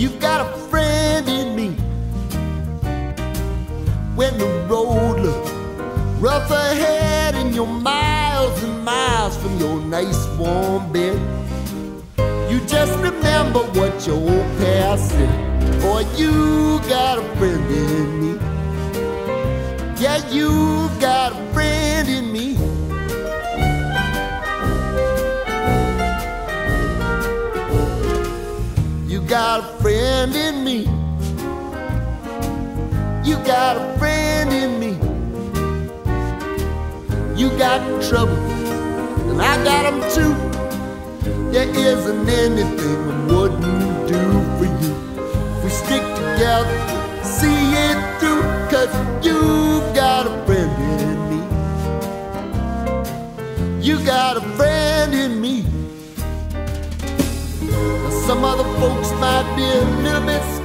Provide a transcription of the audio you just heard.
You've got a friend in me. When the road looks rough ahead and you're miles and miles from your nice warm bed, you just remember what your old past said. Boy, you got a friend in me. Yeah, you got a friend in me. You got a friend in me. You got a friend in me. You got trouble, and I got them too. There isn't anything I wouldn't do for you. If we stick together, see it through, 'cause you've got a friend in me. You got a friend in me. Now, some other folks might be a little bit